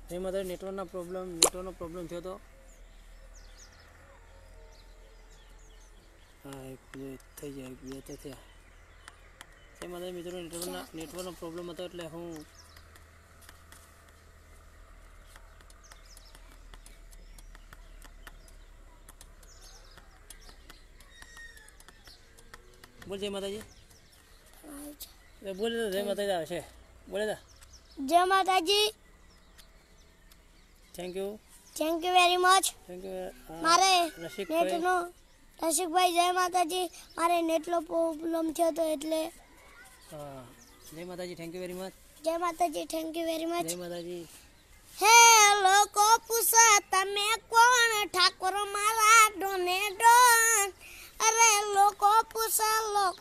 જેમાં તો નેટવર્કનો પ્રોબ્લેમ થયો તો હા એક થઈ જાય બે તો થયા જેમાં તો મિત્રો નેટવર્કનો પ્રોબ્લેમ હતો એટલે હું बोल जय माता जी बोले तो जय माता जी आवशे बोले तो जय माता जी thank you very much thank you मारे रसिक भाई जय माता जी मारे नेटलो प्रॉब्लम थयो तो એટલે हां जय माता जी थैंक यू वेरी मच जय माता जी थैंक यू वेरी मच जय माता जी हे लोको पूछा तमे कोण ठाकुर मारा डोने डोन अरे लोको पूछा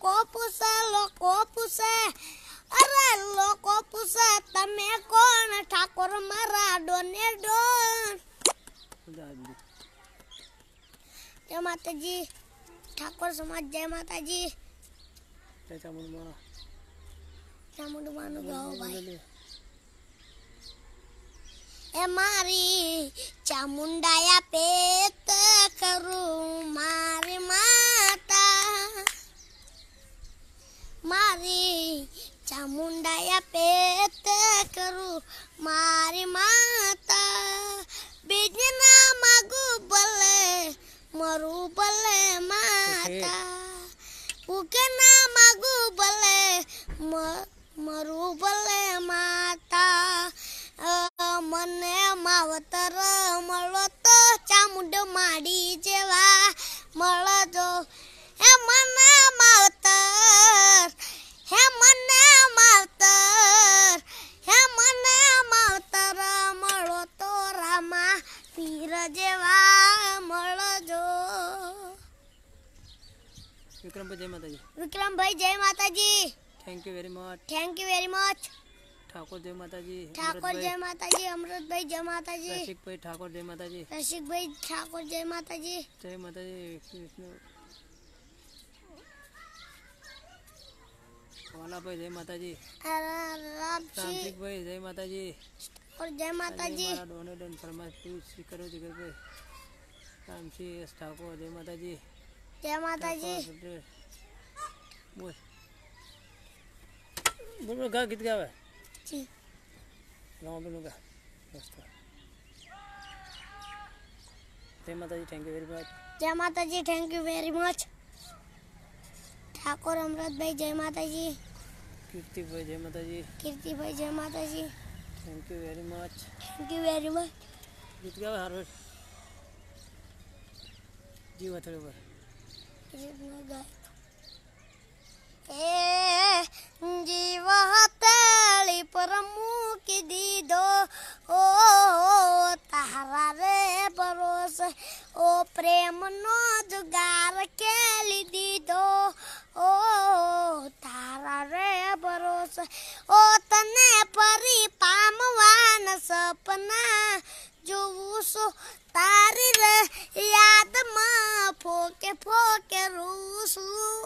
अरे लोको पूछा तमे कोण ठाकुर मारा डोने डोन जय माता जी ठाकुर समाज जय माता जी चामुंडा मानो गाओ भाई ए मारी चामुंडाया पेत करूं मारी माता मारी चामुंडाया पेत करूं मारी माता बिजना मागू बले मरू बले माता उकना मागू बले मरू बले माता मने मावतर मळो तो चामुंड माडी जेवा मळो जो हे मने मावतर मळो तो रामा पीर जेवा मळो जो विक्रम भाई जय माता जी thank you very much Thakur जय माता जी अमृत भाई जय माता जी रसिक भाई ठाकुर जय माता जी जय माता जी वाला भाई जय माता जी रामसिक भाई जय माता जी और जय माता जी डोनेट फरमाइश पूछ करो जिगर पे रामसी ठाकुर जय माता जी बोल गा गीत गावे जी गाँव में लूँगा जय माता जी thank you very much Thakur Amrut भाई जय माता जी कीर्ति भाई जय माता जी थैंक यू वेरी मच गीत गावे हर रोज जीव थोड़े पर जीव हतली पर मुकी दीदो ओ तारा रे बरोस ओ प्रेम नो जुगार केली दीदो ओ तारा रे बरोस ओ तने परी पामवान सपना जोसो तारी रे याद मां फोके फोके रूसू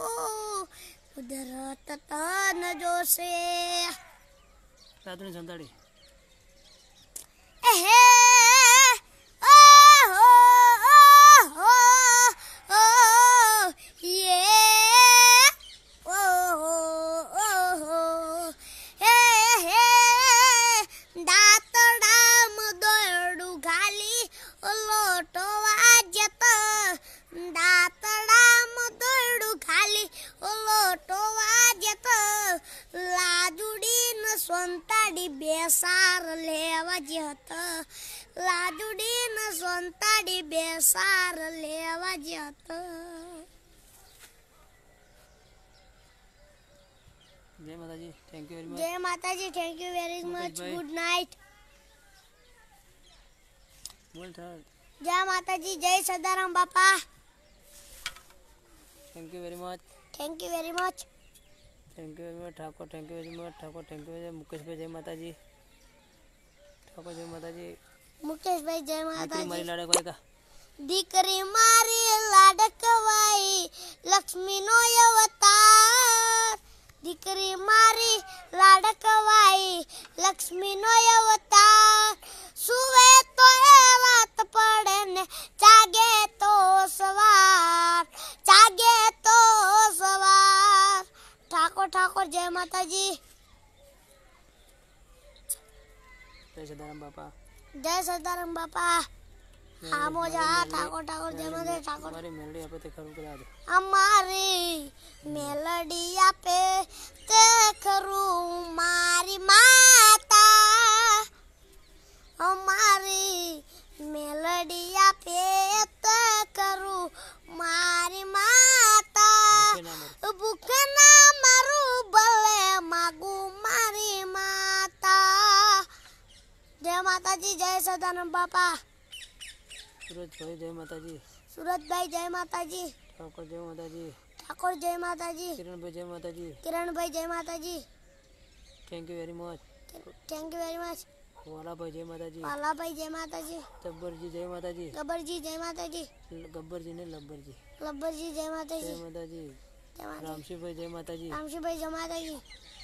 कुदरत तन जोसे रातनी संताड़ी एहे ये दातडाम दोडू घाली लोटो वाजत दातडाम दोडू खाली लोटो वाजत लाजुडीन स्वंताडी बेसार लेवा जत लाजुडीन स्वंताडी बेसार लेवा जत जय माता जी thank you very much good night बोल जय माता जी जय सदाराम बापा thank you very much Thakur thank you very much Mukesh भाई जय माता जी ठाकुर जय माता जी मुकेश भाई जय माता जी मारी लाडकवाई का दीकरी मारी लाडकवाई लक्ष्मी नो अवतार दीकरी मारी लाडकवाई लक्ष्मी नो अवतार જાગે તો સવાર, જાગે તો સવાર. ઠાકોર ઠાકોર જય માતાજી. જય સદારામ બાપા. જય સદારામ બાપા. હા મોજા ઠાકોર ઠાકોર જય માતાજી. ઠાકોર મારી મેલડી આપે તે ખરું કરા દે. અમારી મેલડી આપે તે ખરું મારી માતા. અમારી મેલડી આપે તે ખરું મારી માતા. ભૂખ ના મારું ભલે માગું મારી માતા. જય માતાજી. જય સદાનંદ બાપા. સુરજભાઈ જય માતાજી. સુરતભાઈ જય માતાજી. ઠાકોર જય માતાજી. ઠાકોર જય માતાજી. કિરણભાઈ જય માતાજી. કિરણભાઈ જય માતાજી. Thank you very much. Thank you very much. વાલાભાઈ જય માતાજી. વાલાભાઈ જય માતાજી. જબ્બરજી જય માતાજી. ગબ્બરજી જય માતાજી. ગબ્બરજી ને લબ્બરજી. લબ્બરજી જય જય માતાજી. માતાજી. જય માતાજી. રામશીભાઈ જય માતાજી. રામશીભાઈ જય માતાજી.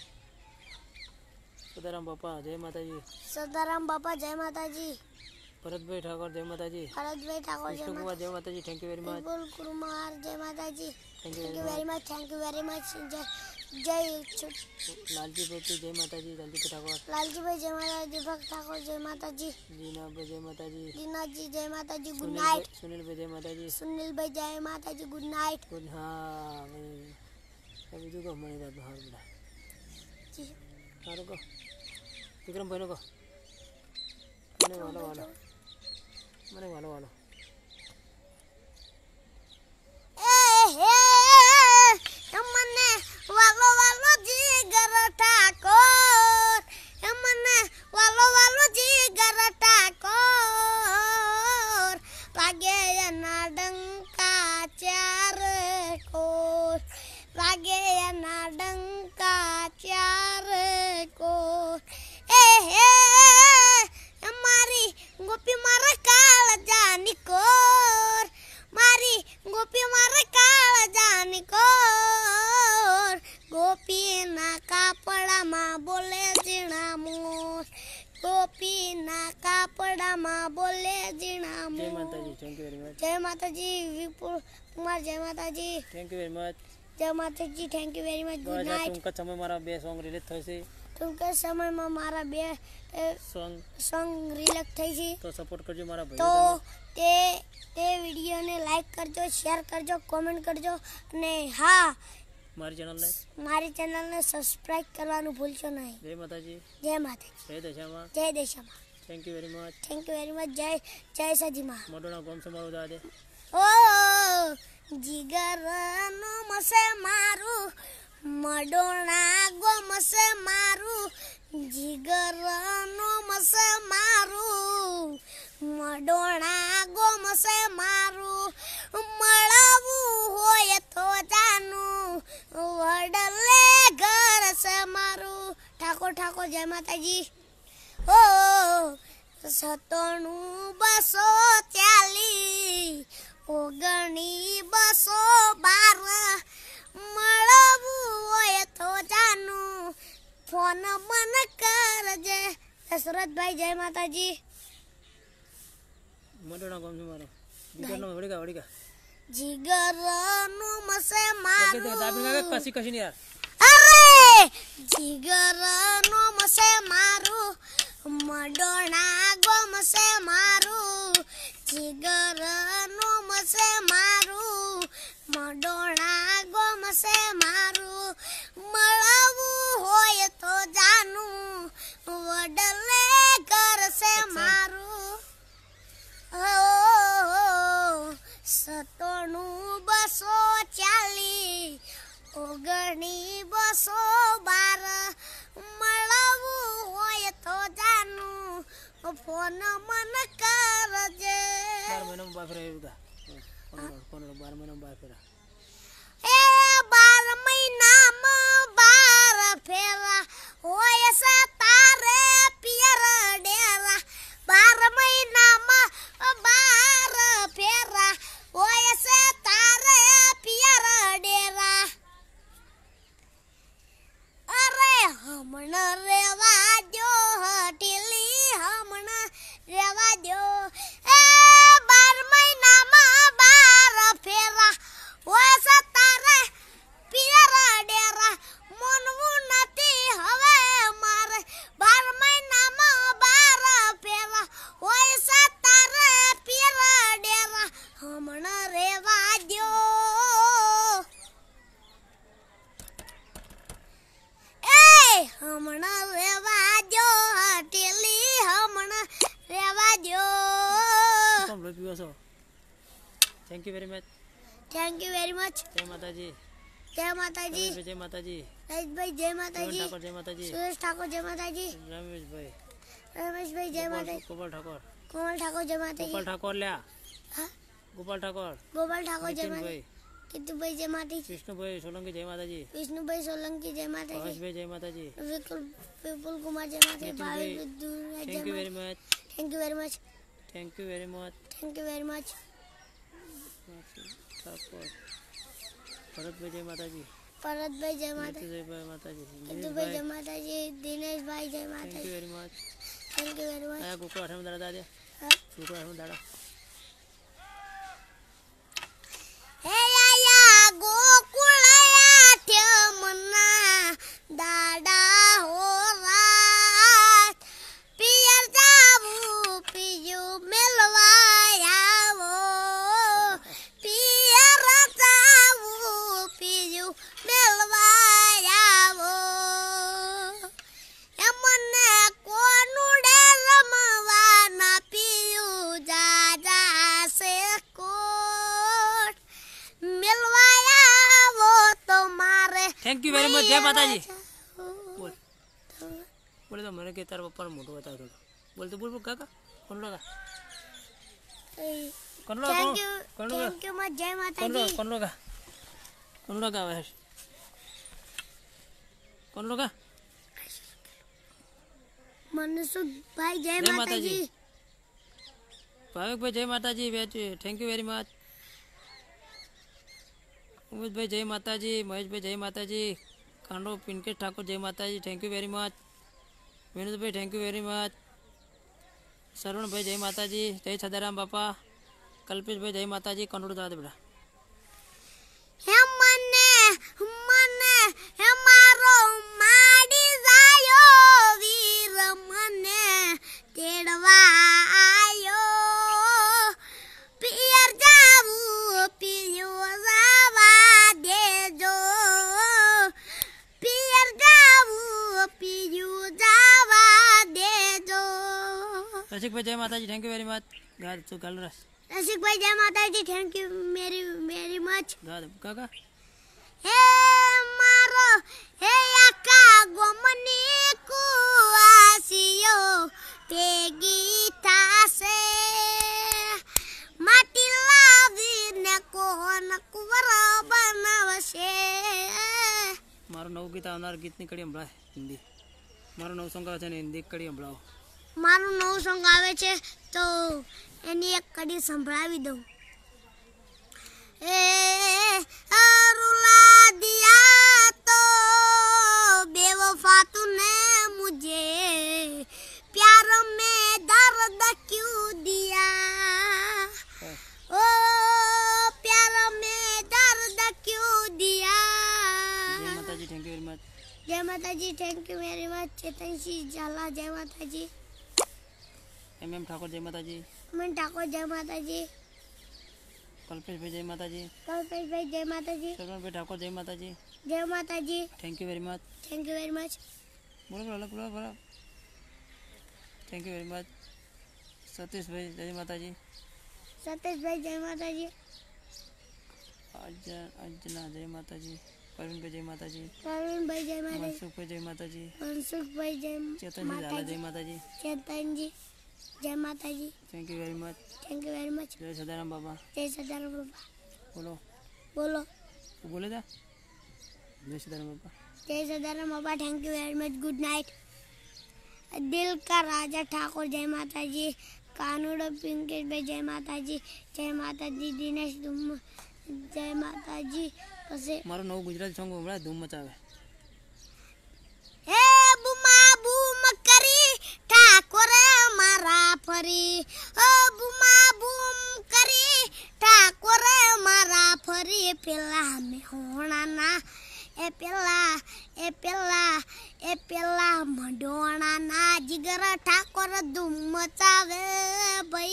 સદારામ બાપા જય માતાજી. સદારામ બાપા જય માતાજી. ભરતભાઈ ઠાકોર જય માતાજી. ભરતભાઈ ઠાકોર જય વિષ્ણુકુમાર જય માતાજી. Thank you very much. Vipul Kumar જય માતાજી. Thank thank you you very much. Thank you very much. જય લાલજીભાઈ જય માતાજી. લાલજીભાઈ ઠાકોર. લાલજીભાઈ જય માતાજી. દીપક ઠાકોર જય માતાજી. જીનાભાઈ જય માતાજી. દીનાજી જય માતાજી. Good night. સુનિલભાઈ જય માતાજી. સુનિલભાઈ જય માતાજી. Good night. હા બીજું કહો મને સારું બેટા સારું કહો વિક્રમભાઈ નો કહો મને વાલો વાલો મને વાલો વાલો મને વાલો વાલો જીગર ઠાકોર. મને વાલો વાલો જીગર ઠાકોર. લાગે એના ડંકા ચાર કોર. લાગે એના ડંકા ચાર કોર. મારી ગોપી મારે કાળ જાની કોર. મારી ગોપી મારે કાળ જાની કોર. ગોપીના કાપડામાં બોલે ઝીણા મોર. ગોપીના કાપડામાં બોલે ઝીણા જય મોર. માતાજી. Thank you very much. જય માતાજી. વિપુલ કુમાર જય માતાજી. Thank you very much. જય માતાજી. Thank you very much. Good night. ટૂંક જ સમય મારા 2 સોંગ રિલીઝ થશે. ટૂંક સમયમાં મારા 2 સોંગ રિલીઝ થઈ છે. તો સપોર્ટ કરજો મારા તો ભાઈઓ. તે વિડીયોને લાઈક કરજો, શેર કરજો, કોમેન્ટ કરજો અને હા મારી ચેનલને સબસ્ક્રાઇબ કરવાનું ભૂલશો નહીં. જય માતાજી. જય માતાજી. જય દશામાં. જય Dashama. Thank you very much. Thank you very much. જય સજીમાં. મોટોના ગોમ સમારો દા દે. ઓ જીગરનો મસે મારું મડોણા ગોમસે મારું. જીગરનો મસે મારું મડોણા ગોમસે મારું. મળવું હોય તો જાનું વડલે ઘર છે મારું. ઠાકોર ઠાકોર જય માતાજી. ઓ 97 240 19 મળવું હોય તો જાનું ફોન મને કરજે. દશરથભાઈ જય માતાજી. મોટોના ગોમ સમારો. જીગરનો વડીકા. જીગરનું મસે મારું. કસી કસી ને યાર. અરે જીગરનું મસે મારું મડોણા ગોમસે મારું. જીગરનું મસે મારું મડોણા ગોમસે મારું. મળવું હોય તો જાનું વડલે ઘર છે મારું. 97 240 19 212 મળવું હોય તો જાનું ફોન મને કરજે. 12 મહિનામાં બાર ફેરા એવું કા. કોણ 12 મહિનામાં બાર ફેરા. એ 12 મહિનામાં 12 ફેરા હોય છે તારે પિયર ડેરા. 12 મહિનામાં 12 ફેરા હોય છે તારે પિયર ડેરા. અરે હમણાં રેવા દો હટેલી હમણાં રેવા દો. એ 12 મહિનામાં છો thank you very much thank you very much જય માતાજી જય માતાજી જય માતાજી રમેશભાઈ જય માતાજી ઠાકોર જય માતાજી સુરેશ ઠાકોર જય માતાજી રમેશભાઈ જય માતાજી ગોપાલ ઠાકોર કોમલ ઠાકોર જય માતાજી ગોપાલ ઠાકોર લ્યા હા ગોપાલ ઠાકોર જય માતાજી કિતુભાઈ જય માતાજી વિષ્ણુભાઈ સોલંકી જય માતાજી વિષ્ણુભાઈ સોલંકી જય માતાજી ભાવેશભાઈ જય માતાજી વિપુલ કુમાર જય માતાજી Bhavesh thank you very much thank you very much thank you very much thank you very much Thakor ભરતભાઈ જય માતાજી ભરતભાઈ જય માતાજી જય માતાજી કિતુભાઈ જય માતાજી દિનેશભાઈ જય થેન્ક યુ માતાજી very much thank you very much આ ગોકુળ આઠમ દાડા દાદા હા ગોકુળ આઠમ દાડા હે આયા ગોકુળયા થમના દાડા હો રાત પિયર જાવું પીયું મેલવાયાવો પિયર જાવું પીયું મેલવાયાવો એ મને કોનુડે રમવાના પીયું જાજા સે કોટ મેલવાયાવો તો મારે થેન્ક યુ વેરી મચ જય માતાજી બોલ બોલે તો મને કે તારા પપ્પાનો મોટો બતાવતો બોલ તો બોલ બોલ કાકા કોણ લગા કોણ લગા થેન્ક યુ કોણ લગા થેન્ક યુ મચ જય કોણ માતાજી લગા કોણ લગા કોણ લગા આવે કોણ લગા મનસુખભાઈ જય જય માતાજી ભાવિકભાઈ જય માતાજી થેન્ક યુ વેરી મચ ઉમેશભાઈ જય માતાજી મહેશભાઈ જય માતાજી કાંડો પિનકેશ ઠાકોર જય માતાજી થેન્ક યુ વેરી મચ વિનોદભાઈ થેન્ક યુ વેરી મચ સરવણભાઈ જય માતાજી જય સદારામ બાપા કલ્પેશભાઈ જય માતાજી કંડોળ દાદા બેટા હે મને હે મારો માડી જાયો વીર મને તેડવા આયો પિયર જાવું પિયું જાવા દેજો પિયર જાવું પિયું જાવા દેજો રસિકભાઈ જય માતાજી થેન્ક યુ વેરી મચ ગાદ તું ગાલ રસ રસિકભાઈ જય માતાજી થેન્ક યુ વેરી મચ ગાદ કાકા હે મારો હે આકા ગોમની કુઆસીયો ભેગી થાશે માટી લાવીને કોણ કુંવર બનાવશે મારું નવું ગીત આવનાર ગીતની કડી સંભળાય હિન્દી મારું નવું સોંગ આવે છે ને હિન્દી કડી સંભળાવો મારું નવું સોંગ આવે છે તો એની એક કડી સંભળાવી દઉં रुला दिया तो बेवफा तूने मुझे प्यार में दर्द क्यों दिया ओ प्यार में दर्द क्यों दिया જય માતાજી થેન્ક યુ વેરી મચ जय माता जी thank you very much Chetan Singh Jhala जय माता जी એમ ઠાકોર જય માતાજી मन ठाकुर जय माता जी કલ્પેશભાઈ જય માતાજી कल्पेश भाई जय माता जी સરવણભાઈ ઠાકોર જય માતાજી जय माता जी thank you very much thank you very much બોલો બોલો અલગ બોલો બોલો થેન્ક યુ વેરી મચ સતીશભાઈ જય માતાજી सतीश भाई जय माता जी અંજના જય માતાજી પરવીનભાઈ જય માતાજી प्रवीण भाई जय माता जी મનસુખભાઈ જય માતાજી मनसुख भाई जय ચેતનજી माता ઝાલા जी જય માતાજી चेतन जी जय माता जी thank you very much thank you very much જય સદારામ બાબા जय सदाराम बाबा બોલો बोलो તું બોલે તા જય સદારામ બાબા जय सदाराम बाबा thank you very much good night दिल का राजा ठाकुर जय माता जी कानूड़ पिंकेश भाई जय माता जी दिनेश धूम जय माता जी પછી મારું નવું ગુજરાતી સોંગ હમણાં ધૂમ મચાવે હે બુમા બૂમ કરી ઠાકોરે મારા ફરી ઓ બુમા બૂમ કરી ઠાકોરે મારા ફરી પેલા મે હોણાના એ પેલા મંડોણાના જીગર ઠાકોર ધૂમ મચાવે ભાઈ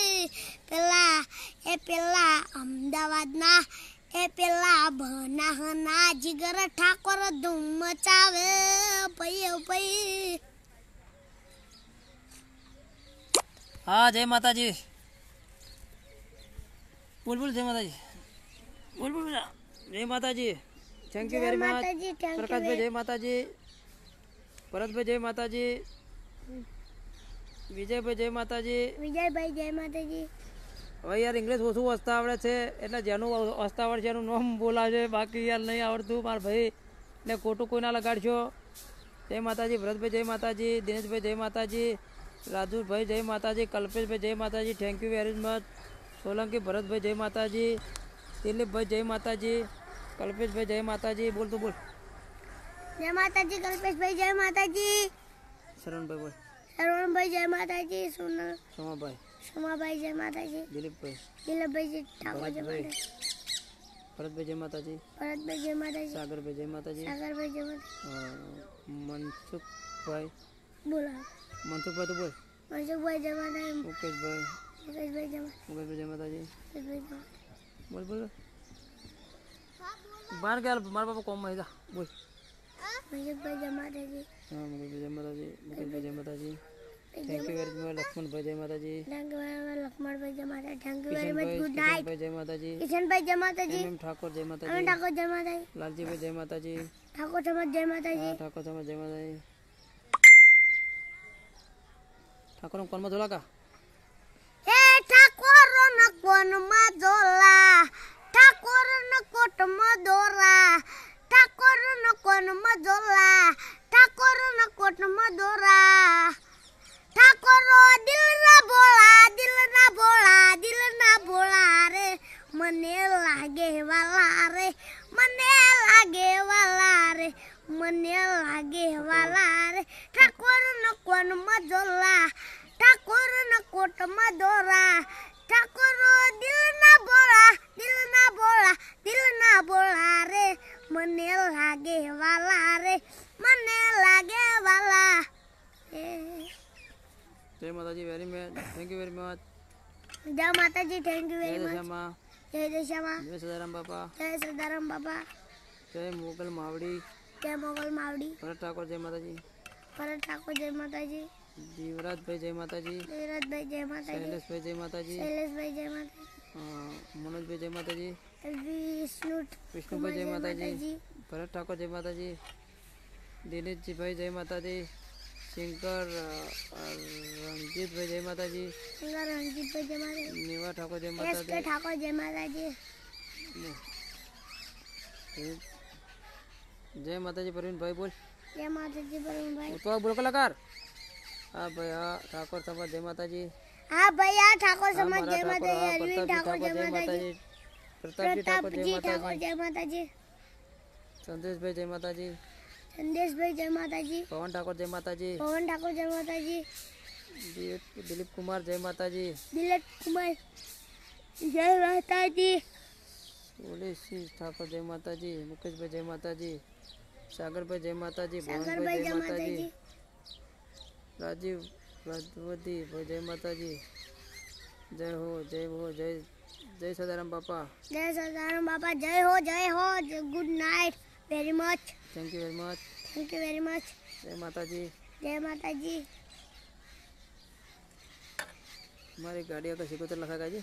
પેલા અમદાવાદના એ પેલા બનાહના જીગર ઠાકોર ધૂમ મચાવે ભાઈ હા જય માતાજી બોલ બોલ જય માતાજી બોલ બોલ બેટા. જય માતાજી થેન્ક યુ જય વેરી મચ. માતાજી થેન્ક યુ પ્રકાશભાઈ જય માતાજી. ભરતભાઈ જય માતાજી. વિજયભાઈ જય માતાજી. વિજયભાઈ જય માતાજી. હવે યાર ઇંગ્લિશ ઓછું વાંચતા આવડે છે એટલે જેનું વાંચતા આવડે છે એનું નામ બોલાવે છે, બાકી યાર નહીં આવડતું મારા ભાઈ ને ખોટું કોઈ ના લગાડશો. જય માતાજી. ભરતભાઈ જય માતાજી. દિનેશભાઈ જય માતાજી. રાજુભાઈ જય માતાજી. કલ્પેશભાઈ જય માતાજી thank you very much. Solanki ભરતભાઈ જય માતાજી. દિલીપભાઈ જય માતાજી. કલ્પેશભાઈ જય માતાજી. બોલ તો બોલ. જય માતાજી કલ્પેશભાઈ જય માતાજી. શરણભાઈ બોલ. શરવણભાઈ જય માતાજી. સોમાભાઈ. સોમાભાઈ જય માતાજી. દિલીપભાઈ. દિલીપભાઈ ઠાકોર જય ભરતભાઈ. માતાજી. ભરતભાઈ જય માતાજી. ભરતભાઈ જય માતાજી. સાગરભાઈ જય માતાજી. સાગરભાઈ જય માતાજી. મનસુખભાઈ. બોલો મનસુખભાઈ તો બોલ. મનસુખભાઈ જય માતાજી. મુકેશભાઈ. મુકેશભાઈ જય માતાજી. મુકેશભાઈ જય માતાજી. મુકેશભાઈ જય માતાજી. બોલ બોલ. બહાર ગયા મારા બાપા કોમમાં જા બોલ. મનસુખભાઈ જય માતાજી. હા મુકેશભાઈ જય માતાજી. મુકેશભાઈ જય માતાજી. Thank you very much. લક્ષ્મણભાઈ જય માતાજી. થેન્ક યુ વેરી મચ લક્ષ્મણભાઈ જય માતાજી. Thank you very much. Good night. કિશનભાઈ જય માતાજી. કિશનભાઈ જય માતાજી. એમ ઠાકોર જય અમીન માતાજી. ઠાકોર જય માતાજી. લાલજીભાઈ જય માતાજી. ઠાકોર સમાજ જય માતાજી. હા ઠાકોર સમાજ જય માતાજી. ઠાકોર કોનમાં ધોલા કા હે ઠાકોર ન કોનમાં ઝોલા, ઠાકોર ન કોટમાં દોરા, ઠાકોર ન કોનમાં ઝોલા, ઠાકોર ન કોટમાં દોરા, ઠાકોરો દિલ ના ભોળા, દિલ ના ભોળા, દિલ ના ભોળા રે, મને લાગે વાલા રે, મને લાગે વાલા રે, મને લાગે વાલા રે, ઠાકોર ન કોનમાં ઝોલા, ઠાકોર ન કોટમાં દોરા, ઠાકોરો દિલ ના ભોળા, દિલ ના ભોળા, દિલ ના ભોળા રે, મને લાગે વાલા રે, મને લાગે વાલા. જય માતાજી very much. Thank you very much. જય માતાજી. થેન્ક યુ જય વેરી મચ. દશામાં. જય દશામાં. જય સદારામ બાપા. જય સદારામ બાપા. જય મોગલ માવડી. જય મોગલ માવડી. ભરત ઠાકોર જય માતાજી. ભરત ઠાકોર જય માતાજી. જીવરાજભાઈ જય માતાજી. ધીરજભાઈ જય માતાજી. શૈલેષભાઈ જય માતાજી. શૈલેષભાઈ જય માતાજી. મનોજભાઈ જય માતાજી. વિષ્ણુભાઈ જય માતાજી. ભરત ઠાકોર જય માતાજી. દિનેશજીભાઈ જય માતાજી. શંકર રણજીતભાઈ જય માતાજી. રણજીતભાઈ જય માતાજી. નિવા ઠાકોર જય એસ કે માતાજી. ઠાકોર જય માતાજી. જય માતાજી. પ્રવીણભાઈ બોલ. જય માતાજી પ્રવીણભાઈ. તો બોલ કલાકાર. હા ભાઈ હા ઠાકોર સમાજ જય માતાજી. હા ભાઈ આ ઠાકોર હા, સમાજ મારા જય માતાજી. હા, અરવિંદ ઠાકોર જય માતાજી. પ્રતાપજી ઠાકોર જય પ્રતાપજી ઠાકોર માતાજી. જય માતાજી. સંદેશભાઈ જય માતાજી. સંદેશભાઈ જય માતાજી. પવન ઠાકોર જય માતાજી. પવન ઠાકોર જય માતાજી. દિલીપ કુમાર જય માતાજી. દિલીપ કુમાર જય માતાજી. ઓલેશી ઠાકોર જય માતાજી. મુકેશભાઈ જય માતાજી. સાગરભાઈ જય માતાજી. સાગરભાઈ ભવનભાઈ જય જય માતાજી. માતાજી. રાજીવ રાજવતી ભાઈ જય માતાજી. જય હો જય હો જય જય સદારામ બાપા. જય સદારામ બાપા. જય હો જય હો. Good night very much. Thank you very much. Thank you very much. જય માતાજી. જય માતાજી. મારી ગાડી આગળ સિકોતર લખા ગાજી.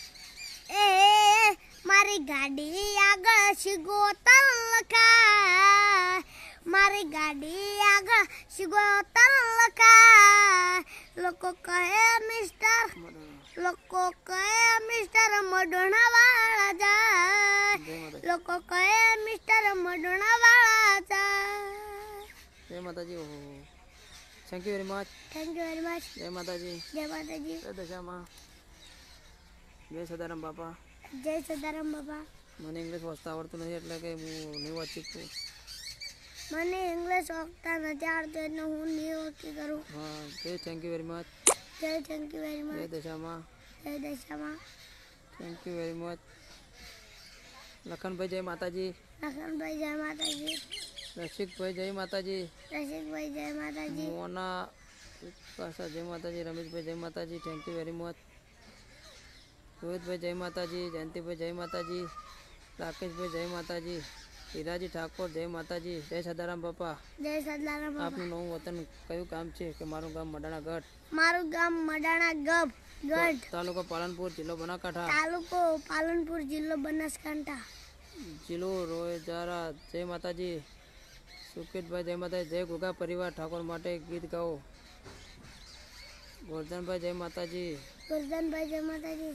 એ મારી ગાડી આગળ સિગોતર લખાય, મારી ગાડી આગળ સિગોતર લખાય, લોકો કહે મિસ્ટર, લોકો કહે મિસ્ટર મડોણા વાળા જાય, જય માતાજી. લોકો કહે મિસ્ટર મડોણા વાળા જાય. જય માતાજી. ઓહો thank you very much. Thank you very much. જય માતાજી. જય માતાજી. જય દશામાં. જય સદારામ બાપા. જય સદારામ બાપા. મને ઇંગ્લિશ વાંચતા આવડતું નથી એટલે કે હું નહીં વાંચી શકું. મને ઇંગ્લિશ વાંચતા નથી આવડતું એટલે હું નહીં વાંચી કરું. હા જય થેન્ક યુ વેરી મચ. જય થેન્ક યુ વેરી જય મચ. દશામાં. જય Dashama. Thank you very much. લખનભાઈ જય માતાજી. લખનભાઈ જય માતાજી. રસિકભાઈ જય માતાજી. રસિકભાઈ જય માતાજી. મોના પાસા જય માતાજી. રમેશભાઈ જય માતાજી. Thank you very much. રોહિતભાઈ જય માતાજી. જયંતિભાઈ જય માતાજી. રાકેશભાઈ જય માતાજી. હીરાજી ઠાકોર જય માતાજી જય સદારામ બાપા જય સદારામ બાપા. આપનું નવું વતન કયું ગામ છે કે મારું ગામ મડાણા ગઢ મારું ગામ મડાણા ગઢ, તાલુકો પાલનપુર જિલ્લો બનાસકાંઠા તાલુકો પાલનપુર, જિલ્લો બનાસકાંઠા. જિલ્લો રોયજારા જય માતાજી સુકેતભાઈ જય માતાજી જય ઘોઘા પરિવાર ઠાકોર માટે ગીત ગાઓ. ગોરધનભાઈ જય માતાજી ગોરધનભાઈ જય માતાજી.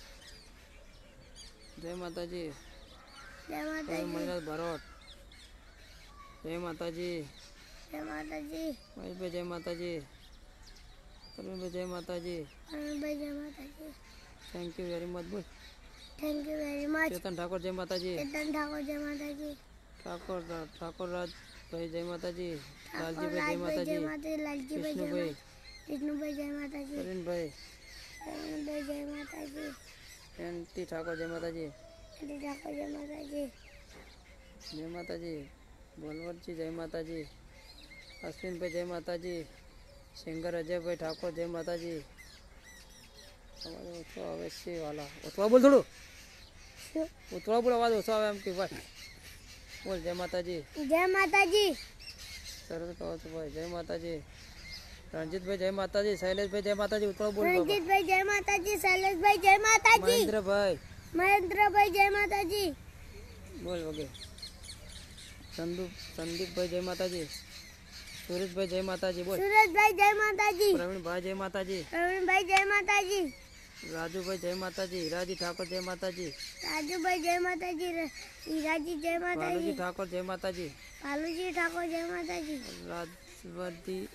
જય માતાજી જય માતાજી. મણિલાલ ભરોટ જય માતાજી જય માતાજી. મહેશભાઈ જય માતાજી પ્રવીણભાઈ જય માતાજી અરુણભાઈ જય માતાજી. થેન્ક યુ વેરી મચ બોલ. Thank you very much. Chetan Thakor જય માતાજી ચેતન ઠાકોર જય માતાજી. ઠાકોર રાજભાઈ જય માતાજી ઠાકોર લાલજીભાઈ જય રાજભાઈ જય માતાજી માતાજી. લાલજીભાઈ જય વિષ્ણુભાઈ વિષ્ણુભાઈ જય માતાજી. પ્રવીણભાઈ અરુણભાઈ જય માતાજી. એનટી ઠાકોર જય માતાજી ચેતન ઠાકોર જય માતાજી. જય માતાજી બોલવરજી જય માતાજી અશ્વિનભાઈ જય માતાજી સિંગર અજયભાઈ ઠાકોર જય માતાજી. અવાજ ઓછો આવે છે વાલા ઓછવા બોલ થોડું ઓછવા બોલ અવાજ ઓછો આવે એમ કે ભાઈ બોલ જય માતાજી જય માતાજી. સરસ કહો છો ભાઈ જય માતાજી રણજીતભાઈ જય માતાજી શૈલેષભાઈ જય માતાજી ઉતરો બોલ બાબા. રણજીતભાઈ જય માતાજી. શૈલેષભાઈ જય માતાજી. મહેન્દ્રભાઈ મહેન્દ્રભાઈ જય માતાજી. બોલ વગે સંદીપભાઈ જય માતાજી સુરેશભાઈ જય માતાજી બોલ. સુરેશભાઈ જય માતાજી. પ્રવીણભાઈ જય માતાજી પ્રવીણભાઈ જય માતાજી. રાજુભાઈ જય માતાજી હીરાજી ઠાકોર જય માતાજી રાજુભાઈ જય માતાજી. હીરાજી જય ભાલુજી માતાજી. ઠાકોર જય માતાજી ભાલુજી ઠાકોર જય માતાજી. રાજવર્દી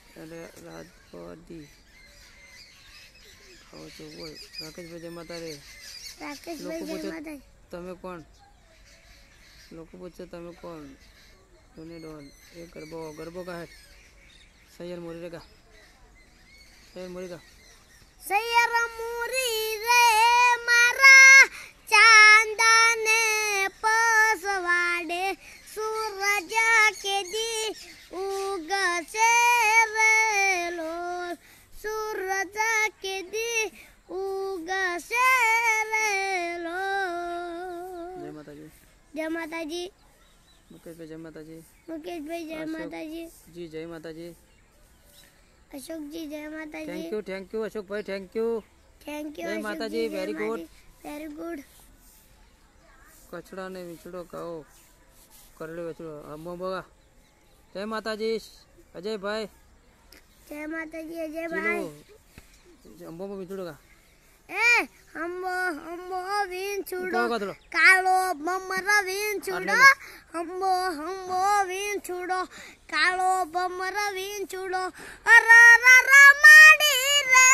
કહો છો બોલ. રાકેશભાઈ જય માતા રે રાકેશભાઈ લોકો જય પૂછે માતાજી. તમે કોણ લોકો પૂછે તમે કોણ ધોની ડોલ એ ગરબો ગાહે સૈયર મોરી રે ગા સૈયર મોરી ગા સૈયર મુરી રે મારા ચાંદાને પસવાડે સૂરજ કેદી ઉગશે રેલો સૂરજ કેદી ઉગશે રેલો. જય માતાજી જય માતાજી. મુકેશભાઈ જય માતાજી મુકેશભાઈ જય માતાજી. જી જય માતાજી અશોકજી જય માતાજી. થેન્ક યુ અશોકભાઈ થેન્ક યુ થેન્ક યુ જય માતાજી વેરી ગુડ. Very good. કચડા ને વિચડો કહો કરડો વિચડો અંબો બગા જય માતાજી અજયભાઈ જય માતાજી અજયભાઈ. અંબોમાં વિચડો કા એ હંબો વીન છુડો ઉભો થોડો કાળો બમર વીન છુડો હંબો વીન છુડો કાળો બમર વીન છુડો અર માડી રે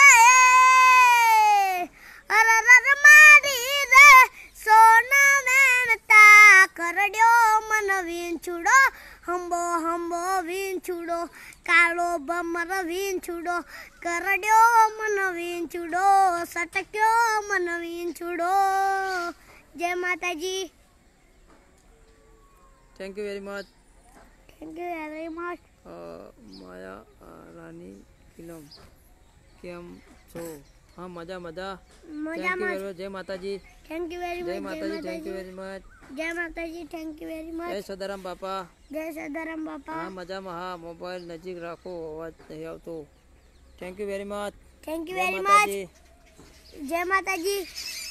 અર માડી રે સોના વેણતા કરડ્યો મન વીન છુડો હંબો વીન છુડો કાળો બમર વીન છુડો કરડ્યો મન વીન છુડો સટક્યો મન વીન છુડો. જય માતાજી. Thank you very much. Thank you very much. Maya Rani film કેમ છો? હા મજા મજામાં. જય માતાજી થેન્ક યુ વેરી જય મચ. માતાજી થેન્ક યુ વેરી મચ. જય માતાજી. થેન્ક યુ વેરી જય મચ. સદારામ બાપા. જય સદારામ બાપા. હા મજામાં. હા મોબાઈલ નજીક રાખો અવાજ નહીં આવતો. Thank you very much. Thank you જય વેરી મચ. માતાજી જય માતાજી.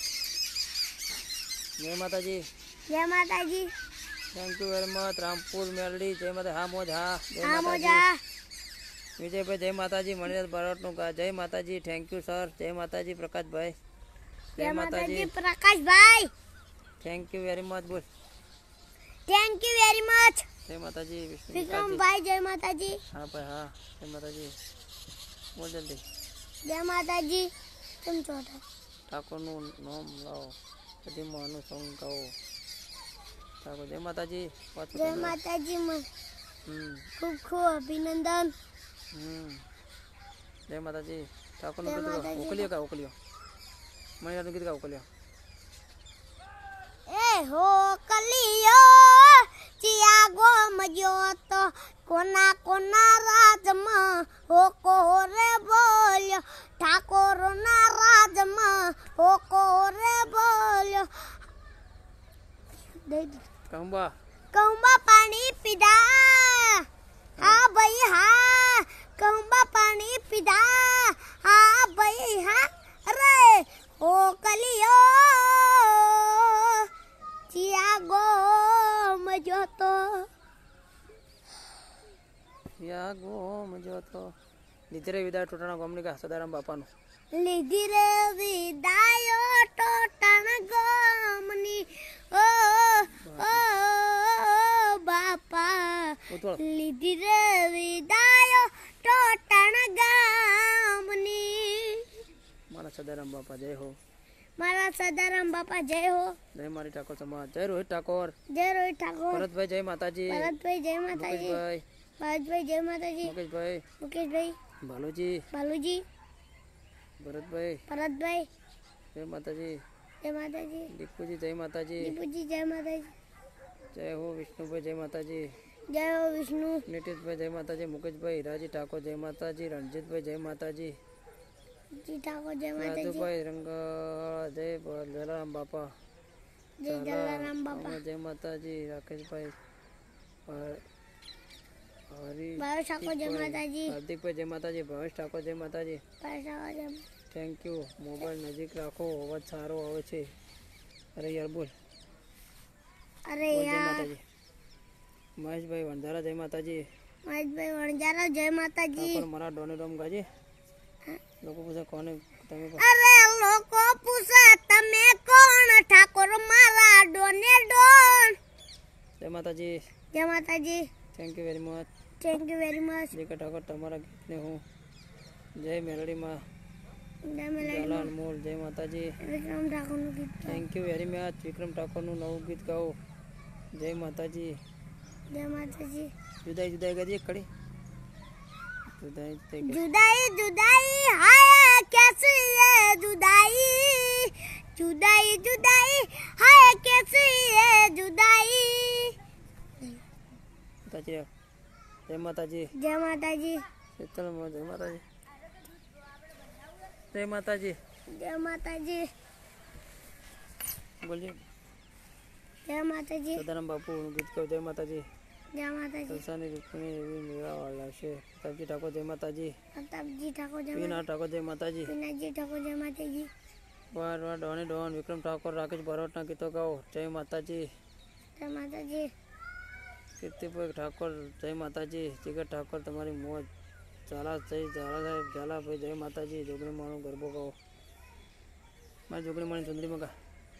જય માતાજી જય માતાજી. Thank you very much. Rampur Meldi જય માતા. હા મોજ. હા જય હા માતાજી. મોજા. વિજયભાઈ જય માતાજી. મણિલાલ ભરતનું ગા જય માતાજી. Thank you sir. જય માતાજી પ્રકાશભાઈ. જય માતાજી પ્રકાશભાઈ. થેન્ક યુ વેરી મચ બોલ. Thank you very much. જય માતાજી વિષ્ણુ વિક્રમભાઈ જય માતાજી. હા ભાઈ હા જય માતાજી બોલ જલ્દી. જય માતાજી. કેમ છો? ઠાકોરનું નામ લાવો બધી માનું સોંગ ગાઓ. ઠાકોર જય માતાજી. પાછું જય તમે. માતાજી. હમ ખૂબ અભિનંદન. જય માતાજી. ઠાકોરનું જય ગીત ગાઓ. માતાજી. ઓકલીઓ કા ઓકલીઓ મણિલાલનું ગીત ગાઓ ઓકલીઓ. એ હો કલિયો ચિયા ગો મજો તો કોના કોના રાજમાં હો કોરે બોલ્યો ઠાકોરના રાજમાં હો કોરે બોલ્યો. કહુંબા कहूँबा पानी पीदा हाँ भाई हाँ कहूँबा पानी पीदा हाँ भाई हाँ अरे ओ कलियो चिया गो मजो तो લીધી રે વિદાય ટોટાણા ગામની કા સદારામ બાપાનું લીધી રે વિદાયો ટોટાણા ગામની ઓ ઓ બાપા લીધી રે વિદાયો ટોટાણા ગામની મારા સદારામ બાપા જય હો મારા સદારામ બાપા જય હો જય મારી ઠાકોર સમાજ જય રોહિત ઠાકોર ભરતભાઈ જય માતાજી ભરતભાઈ જય માતાજી મુકેશભાઈ જય માતાજી મુકેશભાઈ બાલુજી ભરતભાઈ જય માતાજી દીપુજી જય માતાજી જય હો વિષ્ણુભાઈ જય માતાજી જય હો વિષ્ણુ નીતિશભાઈ જય માતાજી મુકેશભાઈ રાજી ઠાકોર જય માતાજી રણજીતભાઈ જય માતાજી રાજુભાઈ રંગાળા જય જલારામ બાપા જય માતાજી રાકેશભાઈ હાર્દિકભાઈ જય માતાજી ભાવેશ ઠાકોર જય માતાજી થેન્ક યુ મોબાઈલ નજીક રાખો અવાજ સારો આવે છે અરે યાર બોલ અરે જય માતાજી મહેશભાઈ વણઝારા જય માતાજી જય માતાજી મારા ડોને ડોમ ગાજી લોકો પૂછે કોને તમે અરે લોકો પૂછે તમે કોણ ઠાકોર મારા ડોને ડોન જય માતાજી થેન્ક યુ વેરી મચ જીકા ઠાકોર તમારા ગીતને હું જય મેલડીમાં જલા અનમોલ જય માતાજી વિક્રમ ઠાકોરનું ગીત thank you very much Vikram ઠાકોરનું નવું ગીત ગાઓ જય માતાજી જુદાઈ ગાજી કડી जुदाई हाय कैसी है जुदाई हाय कैसी है जुदाई जय माताजी शीतल जय माताजी बोलिए जय माताजी सदाराम बापू गीत गाओ जय माताजी जय माताजी रुक्मिणी देवी मेरा वाला से प्रतापजी ठाकुर जय माताजी पीना ठाकुर जय माताजी वार डॉन विक्रम ठाकुर राकेश भरोटना गीतों गाओ जय माताजी कीर्तिभाई ठाकुर जय माताजी जिगर ठाकुर तुम्हारी मौज झाला साहेब झाला भाई जय माताजी जोगणी माणू गरबो गाओ मैं जोगणी माणी सुंदरी मगा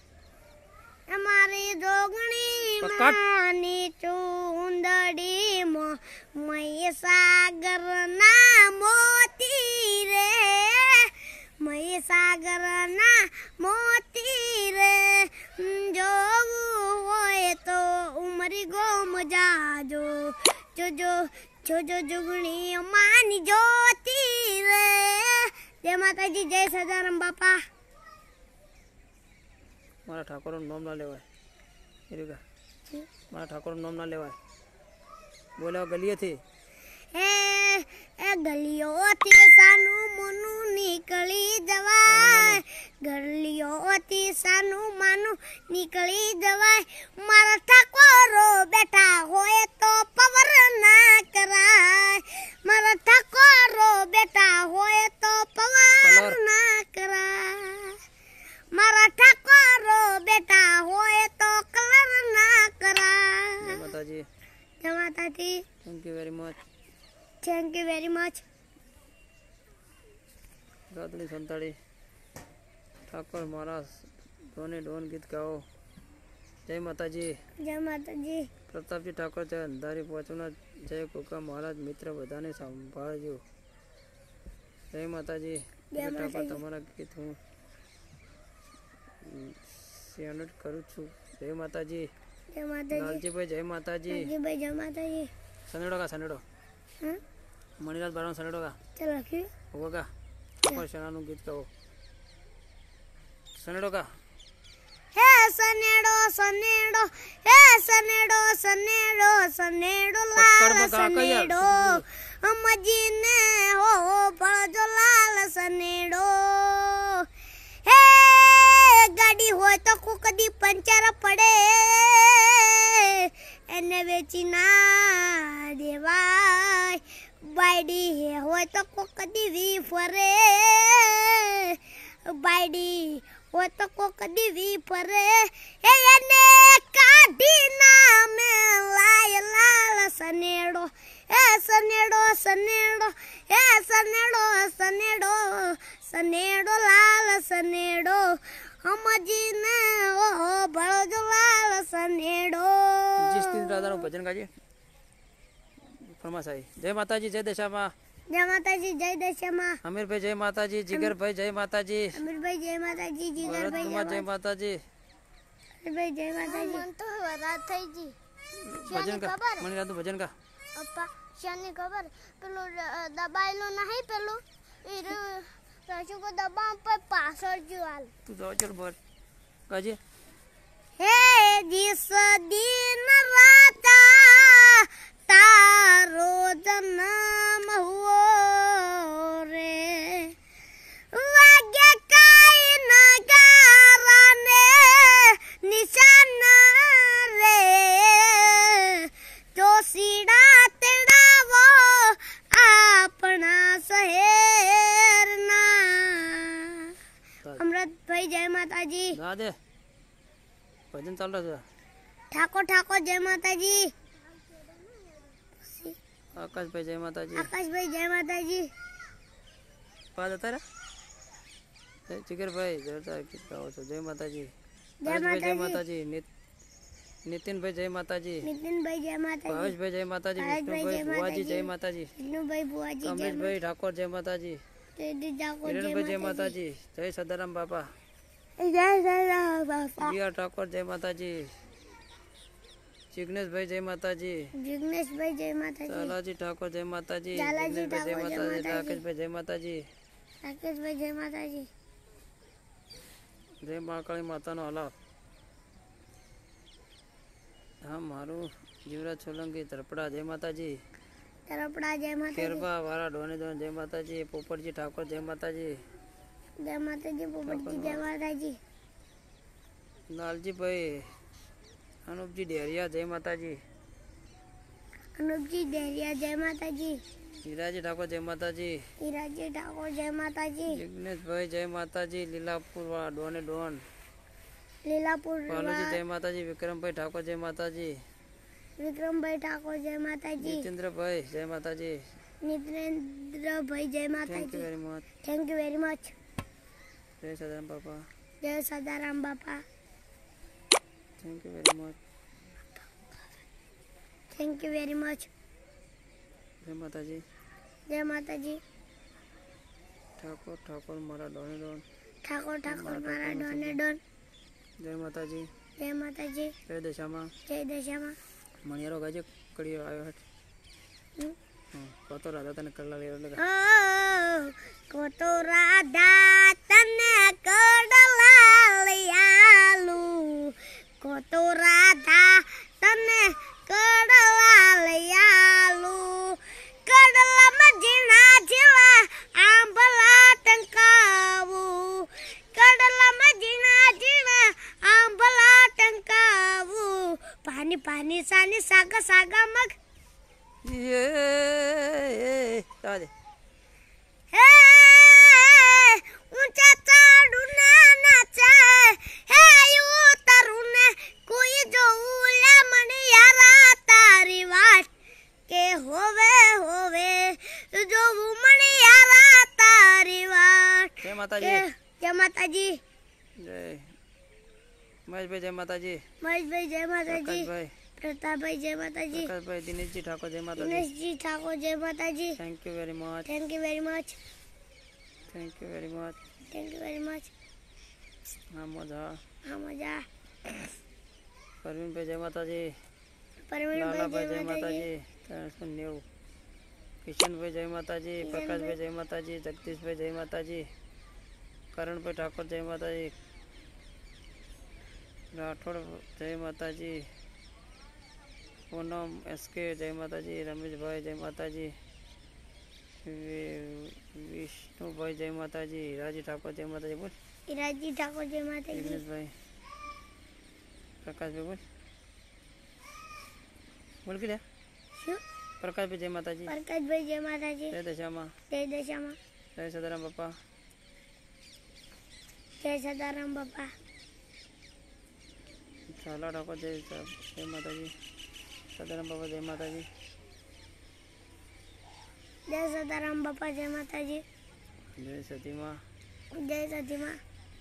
हमारी जोगणी मानी चुंदड़ी मई सागर ना मोती रे मई सागर ना मोती रे जो होए तो उमरी गोम जा जो जुगनी मानी ज्योति रे जय माताजी जय सदाराम बापा मारा ठाकुर नाम ना लेवाय मारा ठाकुर नाम ना लेवाय बोला गलिये थी ए गलियों थी सानू मनु निकली जवाय गलियों थी सानू मानू निकली जवाय मारा ठाकुरो बेटा होए तो पवर ना कराय मारा ठाकुरो बेटा होए तो पवर ना कराय मारा ठाकुरो बेटा होए तो कलर ना कराय जय माताजी थैंक यू वेरी मच गादड़ी संताड़ी ठाकुर महाराज दोने डोन गीत गाओ जय माताजी प्रतापजी ठाकुर जय अंधारी पहुंचना जय कोका महाराज मित्र बधाने संभाळजो जय माताजी ठाकुर तमारा गीत हूँ सेनट करू छू जय माताजी लालजी भाई जय माताजी सनेडो का सनेडो मणिलाल बारा सनेडो का चल रखिए होगा और शनानु गीत गाओ सनेडो का हे सनेडो सनेडो हे सनेडो सनेडो सनेडो लाल सनेडो मजीने हो बड़ो लाल सनेडो हे गाड़ी हो तो कदी पंचर पड़े તો કોક દીવી ફરે બાયડી હોય તો કોક દીવી ફરે એને કાઢી નામે લાય લાલ સનેડો સનેડો સનેડો સનેડો સનેડો સનેડો લાલ સનેડો સમજીને ઓ ભળજો લાલ સનેડો जिस दिन राधा भजन गाइए फरमाश आई। जय माता जी, जय दशा माँ। जय माताजी, जय दशमा। आमिर भाई जय माता जी, जिगर भाई जय माता जी, आमिर भाई जय माताजी, जिगर भरत भाई कुमार जय माता जी। भाई जय माताजी। मन तो वरात થઈ જી भजन का मणि राधु भजन का અપ્પા શાને ખબર પેલો દબાયેલો નહીં પેલો એ રસુ કો દબાવ પર પાછળ જો હાલ तू जाओ चल बोल गाजी। હે जिस दिन राता तारो जन्म हुओ रे वाग्य काई नगारा ने निशान रे तो सीड़ा तेड़ा वो अपना शहर ना। अमृत भाई जय माता जी। गा दे भजन चल रहा है। ठाकुर ठाकुर जय माता जी। आकाश भाई जय माता जी। आकाश भाई जय माता जी। पाद आता रे जिगर भाई जोरदार गीत गाओ છો। जय माता जी। जय जय माता माता जी। नितिन भाई जय माता जी। नितिन भाई जय माता जी। भावेश भाई जय माता जी। भावेश विष्णु भाई भाई जय बुआ माता जी जी। जय माता जी। विष्णु भाई बुआ जी कमलेश जय भाई ठाकुर जय माता जी। ठाकुर हिरण भाई जय माता जी। जय सदाराम बाबा। जय जय राम बाबा। जी ठाकुर जय माता जी। जिग्नेश भाई जय माता जी। जिग्नेश भाई जय माता जी। लालाजी ठाकुर जय माता जी। लालाजी जिग्नेश भाई जय ठाकुर जय माता जी। माता जी। राकेश भाई जय माता जी। राकेश भाई जय माता जी। जय महाकाली माता नो हलाव। हाँ मारू जीवराज सोलंकी तरपड़ा जय माता जी। तरपड़ा जय माता जी। केरबा वारा डोने दोन जय माता जी। पोपट जी ठाकुर जय माता जी। जय माता जी। पोपट जी जय माता जी। लालजी भाई अनूप जी डेरिया जय माता जी। अनूप जी डेरिया जय माता जी। हीराजी ठाकुर जय माता जी। हीराजी ठाकुर जय माता जी। जिग्नेश भाई जय माता जी। लीलापुर वाला डोने डोन। लीलापुर भालू जी जय माता जी। विक्रम भाई ठाकुर जय माता जी। विक्रम भाई ठाकुर जय माता जी। जितेंद्र भाई जय माता जी। नितेंद्र भाई जय माता थैंक यू जी। Very much. Thank you very much. जय सदाराम बाबा। जय सदाराम बापा। Thank you very much. Thank you very much. जय माता जी। जय माता जी। ठाकुर ठाकुर मारा डोने डोन। ठाकुर ठाकुर मारा डोने डोन। जय माता जी। जय माता जी। जय दशा माँ। जय दशमा। मणियारो गाजे कड़ियो आयो हट। कतो राधा तने कड़ला ले लगा। को तो राधा तने कड़ला लियालू। को तो राधा तने कड़ला लियालू। कड़ला में जीना जिला आंबला टंकावू। कड़ला में जीना जिला आंबला टंकावू। पानी पानी सानी सागा सागा मग ये आजे हे ऊंचा चढ़ून नाचा हे उतरून कोई जो उला मणियारा तारी वाट के होवे होवे जो मणियारा तारी वाट। जय माता जी। जय माता जी। जय महेश भाई जय माता जी। महेश भाई जय माता जी। प्रकाश भाई। प्रताप भाई जय माता जी। प्रकाश भाई। दिनेश जी ठाकुर जय माता जी। दिनेश जी ठाकुर जय माता जी। Thank you very much. Thank you very much. Thank you very much. Thank you very much. हाँ मजा। हाँ मजा। परवीन भाई जय माता जी। परवीन लाला भाई भाई जय माता जी। 390। किशन भाई जय माता जी। प्रकाश भाई जय माता जी। जगदीश भाई जय माता जी। करण भाई ठाकुर जय माता जी। राठौड़ जय माता जी। पूनम एसके जय माता जी। रमेश भाई जय माता जी। विष्णु भाई जय माता जी। राजी ठाकुर जय माता जी बोल। इराजी ठाकुर जय माता जी। जिग्नेश भाई। प्रकाश भाई बोल बोल के શું પ્રકાશભાઈ જય માતાજી, પ્રકાશભાઈ જય માતાજી, જય દશામાં, જય દશામાં, જય સદારામ બાપા, જય સદારામ બાપા, ઝાલા ઠાકોર જય માતાજી, સદારામ બાપા જય માતાજી, જય સદારામ બાપા જય માતાજી, જય સતીમાં, જય સતીમાં,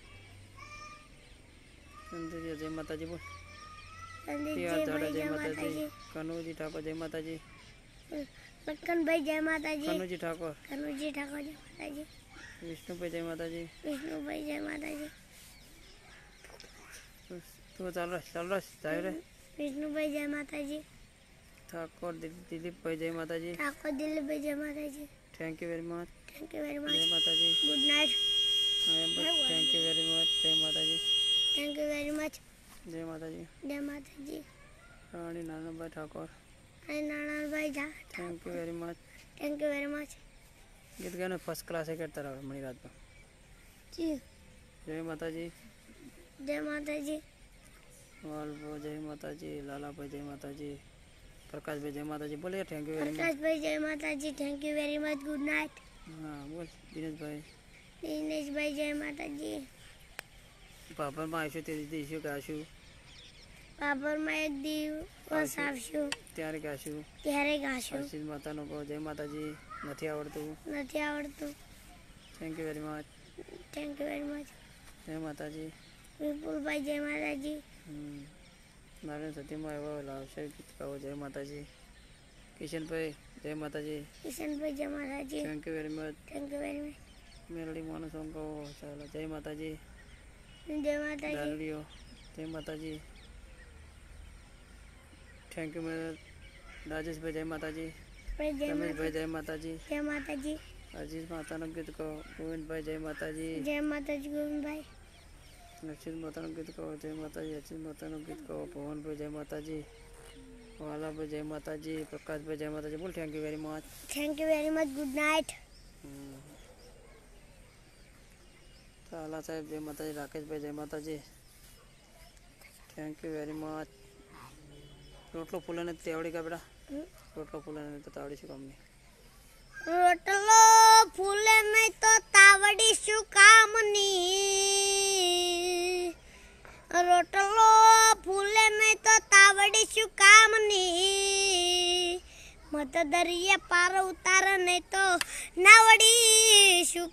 સંતોષી જય માતાજી બોલ, સંદીપજીભાઈ જય જય માતાજી, માતાજી, કનુજી ઠાકોર જય માતાજી, લખનભાઈ જય માતાજી, કનુજી ઠાકોર, કનુજી ઠાકોર જય માતાજી, વિષ્ણુભાઈ જય માતાજી, વિષ્ણુભાઈ જય માતાજી, તું ચાલ રસ જાય રે, વિષ્ણુભાઈ જય માતાજી, ઠાકોર દિલીપભાઈ જય માતાજી, ઠાકોર દિલીપભાઈ જય માતાજી, thank you very much, thank you very જય મચ, માતાજી, good night, thank you very much, જય માતાજી, થેન્ક યુ વેરી મચ, જય માતાજી, જય માતાજી, રાણી નાનાભાઈ ઠાકોર, અને નાણાભાઈ thank you very much, thank you very much, ગીત ગાયને ફર્સ્ટ ક્લાસ કરતા રહો મણિરાજમાં, જી જય માતાજી, જય માતાજી, વાલભો જય માતાજી, લાલાભાઈ જય માતાજી, પ્રકાશભાઈ જય માતાજી, બોલે થેન્ક યુ વેરી મચ, પ્રકાશભાઈ જય માતાજી, thank you very much, good night, હા બોલ દિનેશભાઈ, દિનેશભાઈ જય માતાજી, પાપરમાં આવીશું તે દઈશું ગાશું, બાબરમાં એક દિવસ આવશું ત્યારે ગાશું, ત્યારે ગાશું, હર્ષિદ માતાનો કહો જય માતાજી, નથી આવડતું, નથી આવડતું, thank you very much, thank you very much, જય માતાજી, વિપુલભાઈ જય માતાજી, નારાયણ સતીમાં એવો લાવશે ગીત ગાવો જય માતાજી, કિશનભાઈ જય માતાજી, કિશનભાઈ જય માતાજી, thank you very much, thank you very much, Meldi મોનો સોંગ કહો ચાલો જય માતાજી, જય માતાજી, દાલડીઓ જય માતાજી, થેન્ક યુ મેં રાજેશભાઈ જય માતાજી, જય રમેશભાઈ જય માતાજી, જય માતાજી, અજીત માતાનું ગીત કહો, ગોવિંદભાઈ જય માતાજી, જય માતાજી, ગોવિંદભાઈ, અક્ષિત માતાનું ગીત કહો જય માતાજી, અક્ષિત માતાનું ગીત કહો, પવનભાઈ જય માતાજી, વાલાભાઈ જય માતાજી, પ્રકાશભાઈ જય માતાજી, બોલ thank you very much, thank you very much, good night, તાલા સાહેબ જય માતાજી, રાકેશભાઈ જય માતાજી, થેન્ક યુ વેરી મચ, રોટલો ફૂલે તે આવડી ગયા બેટા, રોટલો ફૂલે તો તાવડી શું કામની, રોટલો ફૂલે નહીં તો તાવડી શું કામની, રોટલો ફૂલે નહીં તો તાવડી શું કામની, મત દરિયે પાર ઉતાર નહીં તો નાવડી શું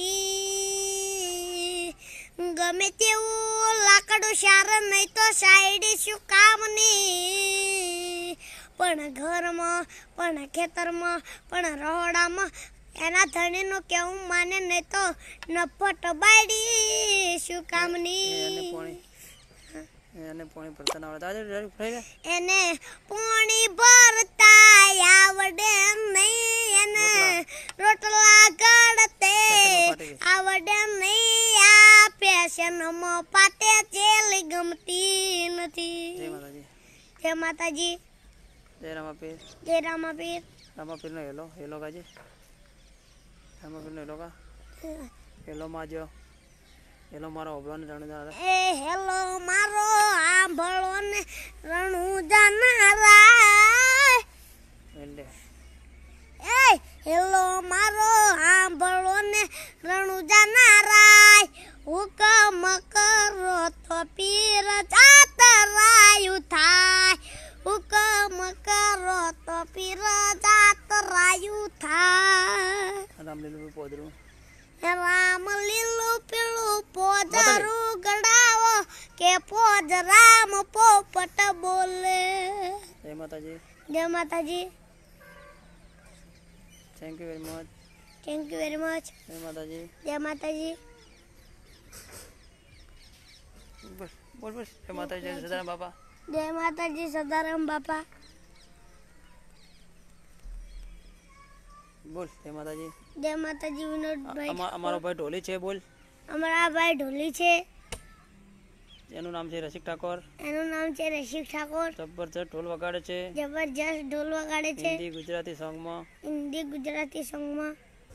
કામની, ગમે તેવું લાકડું સાર નહીં તો સાઈડી શું કામની, પણ ઘરમાં પણ ખેતરમાં પણ રહોડામાં એના ધણીનું કેવું માને નહીં તો નફટ બાયડી શું કામની, એને પાણી ભરતા ના આવડે, એને પાણી ભરતા આવડે નહીં, એને રોટલા ગળતે આવડે નહીં, આ ફેશનમાં પાટે ચેલી ગમતી નથી, જય માતાજી, જય રામાપીર, જય રામાપીર, રામાપીર નો હેલો ગાજી, રામાપીર નો હેલો કા, હેલો માજો, હેલો મારો ઓબળો ને રણુજા, એ હેલો મારો આંભળો ને રણુજા નારાય, એ હેલો મારો આંભળો ને રણુજા નારાય, હુકમ કરો તો પીર જાતરાયું થાય, હુકમ કરો તો પીર જાતરાયું થાય, રામ લીલું પોદરું, રામ લીલું પીળું પોદરું ગડાવો કે પોજ રામ પોપટ બોલે, જય માતાજી, જય માતાજી, thank you very much, thank you very much, જય માતાજી, જય માતાજી, બસ બોલ બસ જય માતાજી, જય સદારામ બાપા, જય માતાજી, સદારામ બાપા, બોલ જય માતાજી, જય માતાજી, વિનોદભાઈ, અમારો ભાઈ ઢોલી છે, બોલ, અમારા ભાઈ ઢોલી છે, એનું નામ છે રસિક ઠાકોર, એનું નામ છે રસિક ઠાકોર, જબરજસ્ત ઢોલ વગાડે છે, જબરજસ્ત ઢોલ વગાડે છે, હિન્દી ગુજરાતી સોંગમાં, હિન્દી ગુજરાતી સોંગમાં,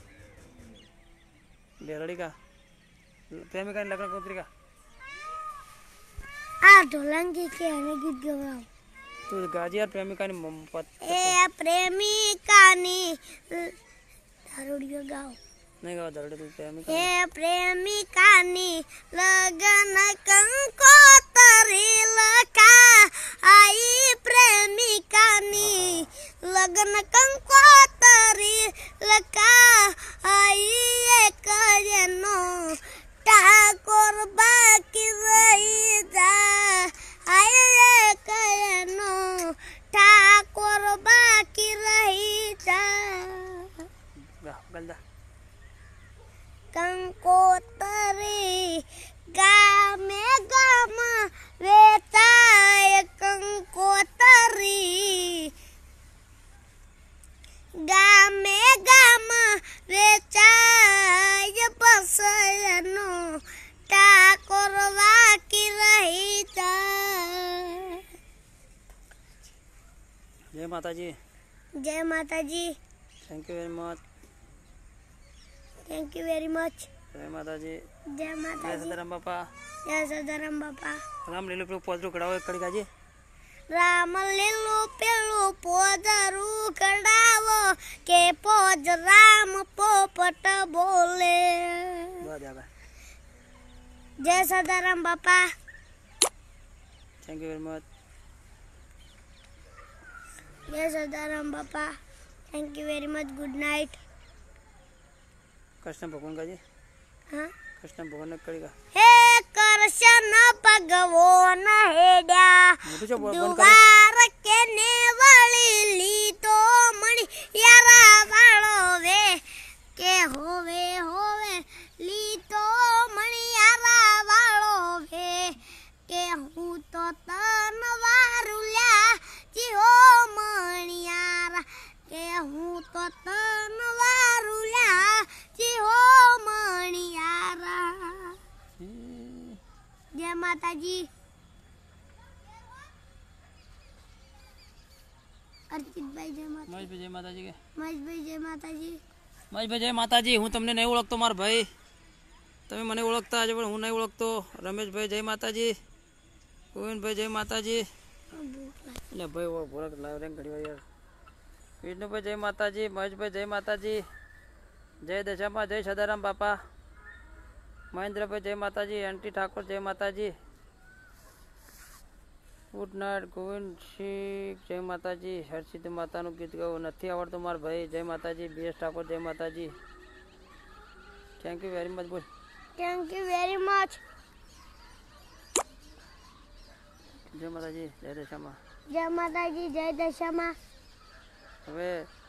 બેરડી કા પ્રેમિકા લગ્ન પત્રિકા, આ ઢોલાંગી કે અને ગીત ગવાવ, તું ગાજી યાર પ્રેમિકાની એ પ્રેમિકાની દારૂડિયો ગાઓ નહીં ગાવ દરડે તું પ્રેમિકા હે પ્રેમિકાની લગન કંકોતરી લખા આઈ પ્રેમિકાની લગન કંકોતરી લખા આઈ એક એનો ઠાકોર બાકી રહી જા આઈ એક એનો ઠાકોર બાકી રહી જા ગલદા કંકોતરી ગામે ગામ વેચાય કંકોતરી ગામે ગામ વેચાય પસયનો ઠાકોર વાકી રહી જાય જય માતાજી જય માતાજી thank you very much thank you very much જય માતાજી જય જય માતાજી સદારામ બાપા જય સદારામ બાપા રામ લીલું પેલું પોતરું કઢાવો એક કડી ગાજી રામ લીલું પેલું પોદરું કડાવો કે પોજ રામ પોપટ બોલે બસ આગળ જય સદારામ બાપા થેન્ક યુ વેરી મચ જય સદારામ બાપા thank you very much good night Krishna ભગવાન ગાજી હા કૃષ્ણ ભગવાન એક કડી ગા હે કરશન ભગવાન હેડ્યા મોટું છે બંધ કરી દુવાર કે ને વળી લીધો મણી યારા વાળો વે કે હોવે હોવે લીધો મણી યારા વાળો વે કે હું તો તન વારુલ્યા જીહો મણિયારા કે હું તો તન વારુલ્યા જીહો મણિયારા જય માતાજી અર્ચિતભાઈ જય માતા મહેશભાઈ જય માતાજી કે મહેશભાઈ જય માતાજી મહેશભાઈ જય માતાજી હું તમને નહીં ઓળખતો મારા ભાઈ તમે મને ઓળખતા આજે પણ હું નહીં ઓળખતો રમેશભાઈ જય માતાજી ગોવિંદભાઈ જય માતાજી એટલે ભાઈ ભોરક લાવ રે ઘડી વાર યાર વિષ્ણુભાઈ જય માતાજી મહેશભાઈ જય માતાજી જય દશામાં જય સદારામ બાપા મહેન્દ્રભાઈ જય માતાજી એન્ટી ઠાકોર જય માતાજી ગુડ નાઇટ ગોવિંદ સિંહ જય માતાજી હર્ષિત માતાનું ગીત ગાવું નથી આવડતું મારા ભાઈ જય માતાજી બીએસ ઠાકોર જય માતાજી થેન્ક યુ વેરી મચ બોલ થેન્ક યુ વેરી મચ જય માતાજી જય દશામાં જય માતાજી જય દશામાં હવે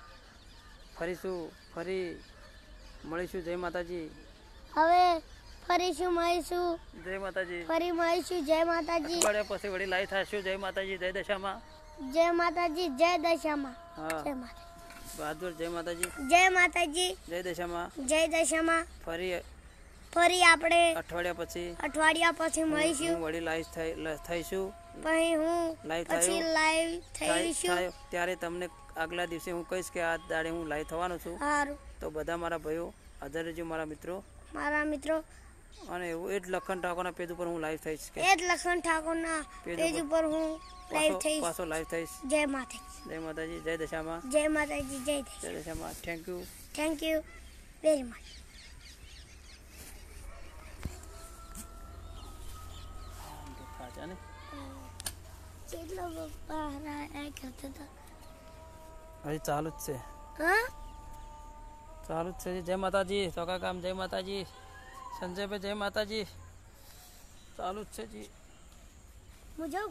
ફરી મળીશું જય માતાજી હવે ફરીશું મળીશું જય માતાજી ફરી મળીશું જય માતાજી અઠવાડિયા પછી વળી લાઈવ થશું જય માતાજી જય દશામાં જય માતાજી જય દશામાં હા જય માતાજી બહાદુર જય માતાજી જય માતાજી જય દશામાં જય દશામાં ફરી આપણે અઠવાડિયા પછી મળીશું હું વળી લાઈવ થઈશું પછી હું લાઈવ પછી લાઈવ થઈશું ત્યારે તમને આગલા દિવસે હું કહીશ કે આ દાડે હું લાઈવ થવાનો છું સારું તો બધા મારા ભાઈઓ હાજર રહેજો મારા મિત્રો અને એવું એ જ લખન ઠાકોરના પેજ ઉપર હું લાઈવ થઈશ કે એ જ લખન ઠાકોરના પેજ ઉપર હું લાઈવ થઈશ પાછો લાઈવ થઈશ જય માતાજી જય માતાજી જય દશામાં જય માતાજી જય Dashama thank you very much કેટલો પપ્પા હરાયા કરતા હતા હજી ચાલુ જ છે હા ચાલુ જ છે જય માતાજી ચોકા કામ જય માતાજી સંજયભાઈ જય માતાજી ચાલુ જ છે જી હું જાઉં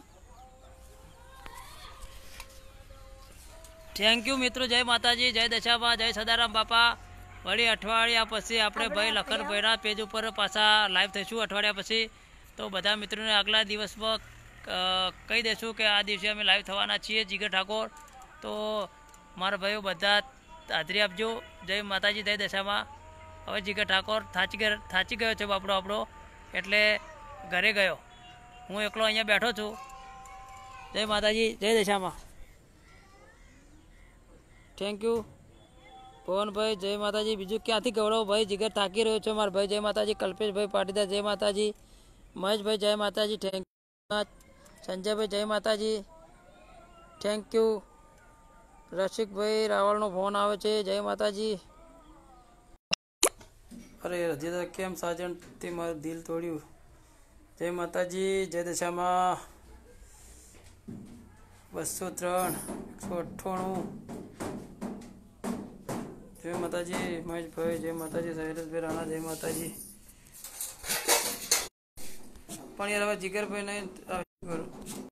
થેન્ક યુ મિત્રો જય માતાજી જય દશામાં જય સદારામ બાપા વળી અઠવાડિયા પછી આપણે ભાઈ લખનભાઈના પેજ ઉપર પાછા લાઈવ થઈશું અઠવાડિયા પછી તો બધા મિત્રોને આગલા દિવસમાં કહી દઈશું કે આ દિવસે અમે લાઈવ થવાના છીએ જીગર ઠાકોર તો મારા ભાઈઓ બધા હાજરી આપજો જય માતાજી જય દશામાં હવે જીગર ઠાકોર થાચી ગયો છે બાપડો આપણો એટલે ઘરે ગયો હું એકલો અહીંયા બેઠો છું જય માતાજી જય દશામાં થેન્ક યુ પવનભાઈ જય માતાજી બીજું ક્યાંથી ગવડાવો ભાઈ જીગર થાકી રહ્યો છે મારા ભાઈ જય માતાજી કલ્પેશભાઈ પાટીદાર જય માતાજી મહેશભાઈ જય માતાજી થેન્ક યુ સંજયભાઈ જય માતાજી થેન્ક યુ. રસિકભાઈ રાવળનો ફોન આવે છે. જય માતાજી. અરે રજીતા કેમ સાજણ તે મારું દિલ તોડ્યું. જય માતાજી. જય દશામાં 203 198. જય માતાજી મહેશભાઈ. જય માતાજી શૈલેષભાઈ રાણા. જય માતાજી. પણ યાર હવે જીગરભાઈ નહીં કરું.